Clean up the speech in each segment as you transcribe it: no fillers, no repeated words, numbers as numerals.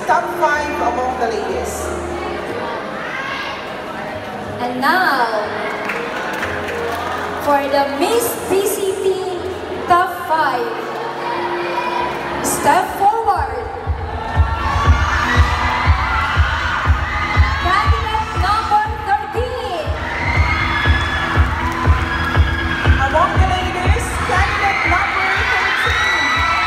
top 5 among the ladies. And now, for the Miss PCT top 5, step forward. Candidate number 13. Among the ladies, candidate number 13.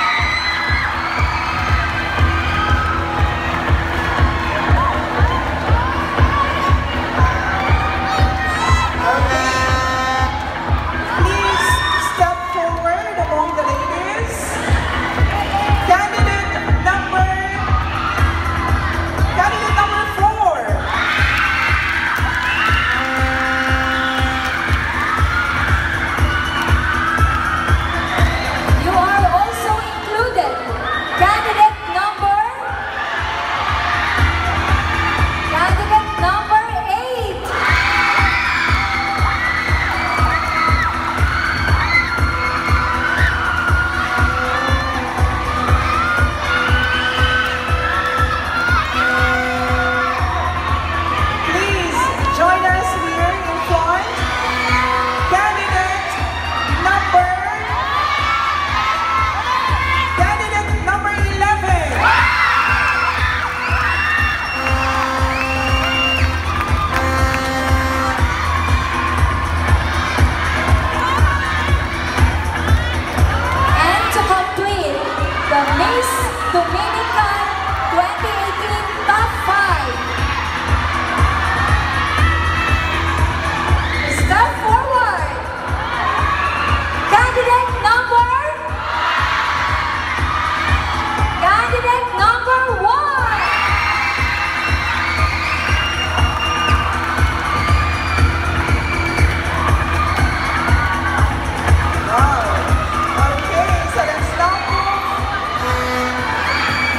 Please step forward among the ladies. Candidate number 4. You are also included. Candidate number 8. Please join us here in front. Candidate number 11. And to complete the Miss Dominican 2018 top 5. Step forward. Candidate number 1. Wow. Okay, so let's now move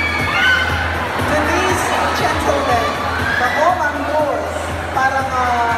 to these gentlemen. Ako, mangos. Parang